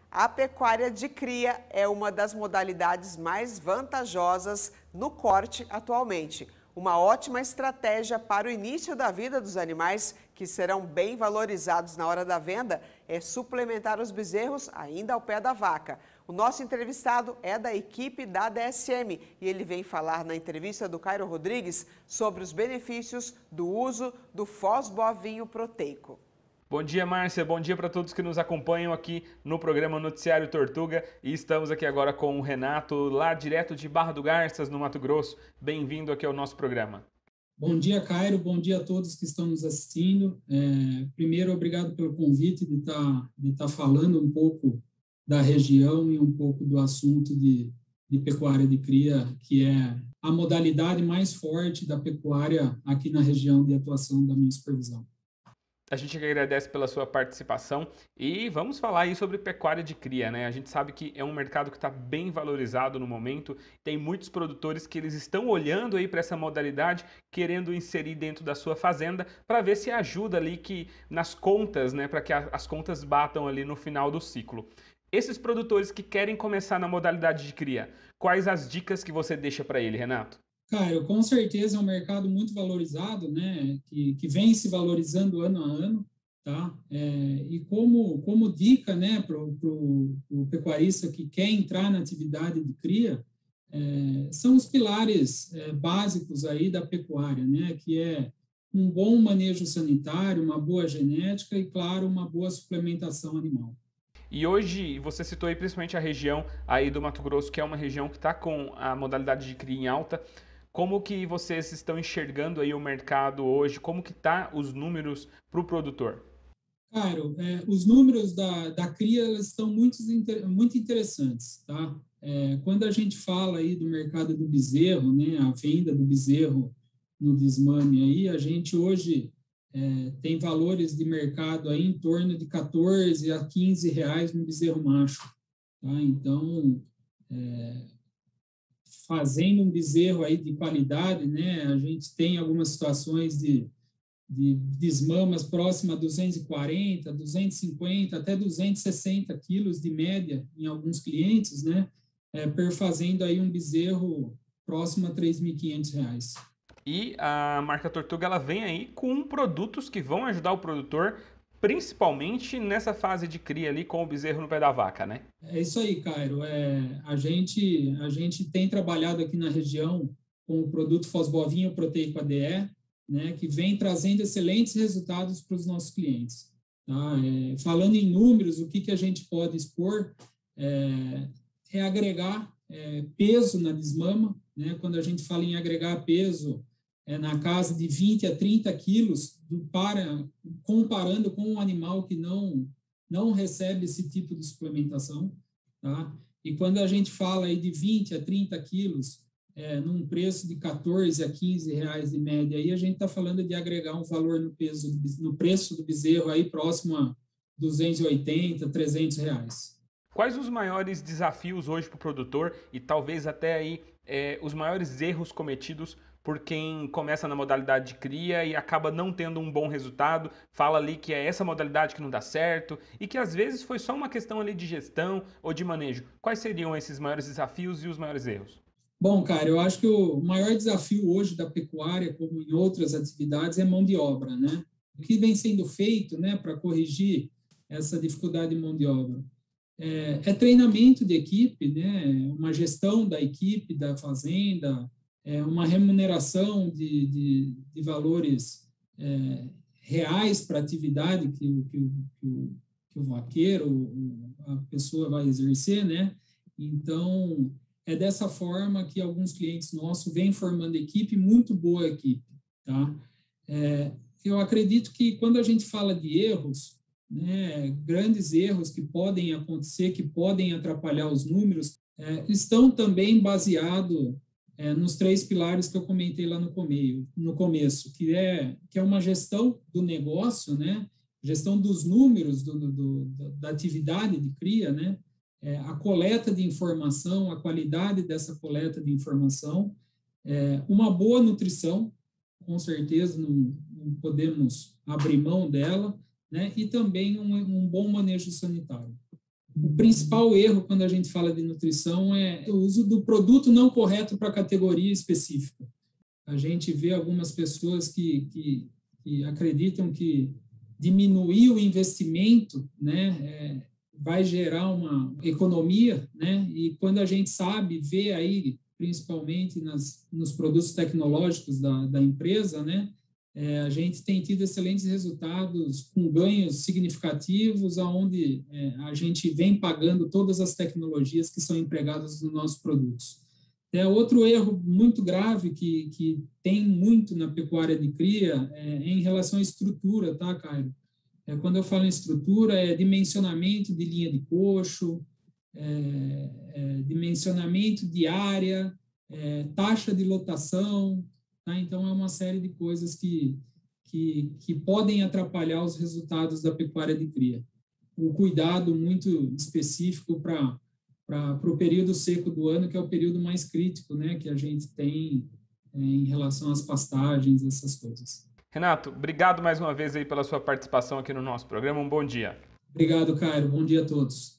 A pecuária de cria é uma das modalidades mais vantajosas no corte atualmente. Uma ótima estratégia para o início da vida dos animais, que serão bem valorizados na hora da venda, é suplementar os bezerros ainda ao pé da vaca. O nosso entrevistado é da equipe da DSM e ele vem falar na entrevista do Cairo Rodrigues sobre os benefícios do uso do fosbovinho proteico. Bom dia, Márcia. Bom dia para todos que nos acompanham aqui no programa Noticiário Tortuga. E estamos aqui agora com o Renato, lá direto de Barra do Garças, no Mato Grosso. Bem-vindo aqui ao nosso programa. Bom dia, Cairo. Bom dia a todos que estão nos assistindo. Primeiro, obrigado pelo convite de estar falando um pouco da região e um pouco do assunto de pecuária de cria, que é a modalidade mais forte da pecuária aqui na região de atuação da minha supervisão. A gente agradece pela sua participação e vamos falar aí sobre pecuária de cria, né? A gente sabe que é um mercado que está bem valorizado no momento, tem muitos produtores que eles estão olhando aí para essa modalidade, querendo inserir dentro da sua fazenda para ver se ajuda ali que nas contas, né? Para que as contas batam ali no final do ciclo. Esses produtores que querem começar na modalidade de cria, quais as dicas que você deixa para ele, Renato? Cara, com certeza é um mercado muito valorizado, né, que vem se valorizando ano a ano, tá? E como dica, né, para o pecuarista que quer entrar na atividade de cria, são os pilares básicos aí da pecuária, né, que é um bom manejo sanitário, uma boa genética e, claro, uma boa suplementação animal. E hoje, você citou aí principalmente a região aí do Mato Grosso, que é uma região que está com a modalidade de cria em alta. Como que vocês estão enxergando aí o mercado hoje? Como que tá os números para o produtor? Claro, os números da cria elas estão muito interessantes, tá? Quando a gente fala aí do mercado do bezerro, né, a venda do bezerro no desmame aí, a gente hoje tem valores de mercado aí em torno de 14 a 15 reais no bezerro macho, tá? Então, fazendo um bezerro aí de qualidade, né, a gente tem algumas situações de desmamas próxima a 240, 250, até 260 quilos de média em alguns clientes, né, perfazendo aí um bezerro próximo a R$ 3.500. E a marca Tortuga ela vem aí com produtos que vão ajudar o produtor, principalmente nessa fase de cria ali com o bezerro no pé da vaca, né? É isso aí, Cairo. A gente tem trabalhado aqui na região com o produto Fosbovinho Proteico ADE, né, que vem trazendo excelentes resultados para os nossos clientes. Tá? Falando em números, o que a gente pode expor é agregar peso na desmama, né? Quando a gente fala em agregar peso, na casa de 20 a 30 quilos, comparando com um animal que não recebe esse tipo de suplementação, tá? E quando a gente fala aí de 20 a 30 quilos, num preço de 14 a 15 reais de média, aí a gente está falando de agregar um valor no preço do bezerro aí próximo a 280, 300 reais. Quais os maiores desafios hoje para o produtor e talvez até aí os maiores erros cometidos por quem começa na modalidade de cria e acaba não tendo um bom resultado, fala ali que é essa modalidade que não dá certo e que às vezes foi só uma questão ali de gestão ou de manejo. Quais seriam esses maiores desafios e os maiores erros? Bom, cara, eu acho que o maior desafio hoje da pecuária, como em outras atividades, é mão de obra, né? O que vem sendo feito, né, para corrigir essa dificuldade de mão de obra? Treinamento de equipe, né? Uma gestão da equipe, da fazenda, uma remuneração de valores reais para a atividade que o vaqueiro, a pessoa vai exercer, né? Então, é dessa forma que alguns clientes nossos vêm formando equipe, muito boa equipe, tá? Eu acredito que quando a gente fala de erros, né, grandes erros que podem acontecer, que podem atrapalhar os números, estão também baseados nos 3 pilares que eu comentei lá no começo, que é uma gestão do negócio, né, gestão dos números da atividade de cria, né, a coleta de informação, a qualidade dessa coleta de informação, uma boa nutrição, com certeza não podemos abrir mão dela, né? E também um bom manejo sanitário. O principal erro quando a gente fala de nutrição é o uso do produto não correto para a categoria específica. A gente vê algumas pessoas que acreditam que diminuir o investimento, né, vai gerar uma economia, né, e quando a gente sabe, vê aí, principalmente nos produtos tecnológicos da empresa, né, a gente tem tido excelentes resultados com ganhos significativos, onde a gente vem pagando todas as tecnologias que são empregadas nos nossos produtos. Outro erro muito grave que tem muito na pecuária de cria é em relação à estrutura, tá, Caio? Quando eu falo em estrutura, é dimensionamento de linha de coxo, dimensionamento de área, taxa de lotação, tá? Então, é uma série de coisas que podem atrapalhar os resultados da pecuária de cria. O cuidado muito específico para o período seco do ano, que é o período mais crítico, né, que a gente tem em relação às pastagens, essas coisas. Renato, obrigado mais uma vez aí pela sua participação aqui no nosso programa. Um bom dia. Obrigado, Caio. Bom dia a todos.